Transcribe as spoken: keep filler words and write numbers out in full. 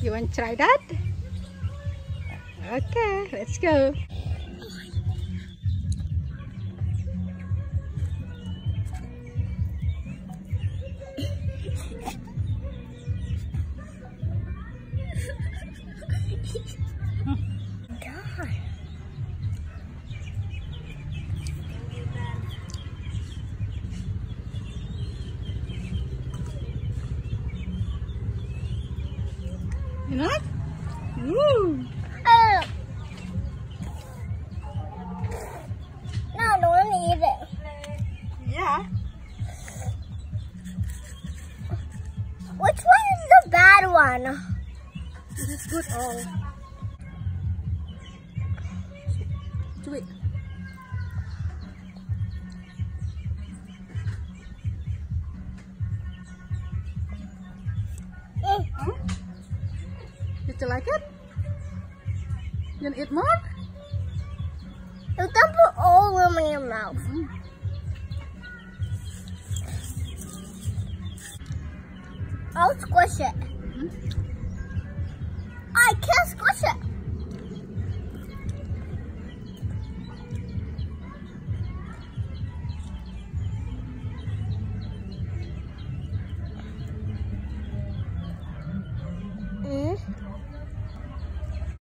You want to try that? Okay, let's go. You know? Woo! Uh, no, I don't want to eat it. Yeah. Which one is the bad one? This is good all. Sweet. Mm. Huh? Did you like it? You want to eat more? You can put all of them in your mouth. Mm. I'll squish it. Mm-hmm. I can't squish it.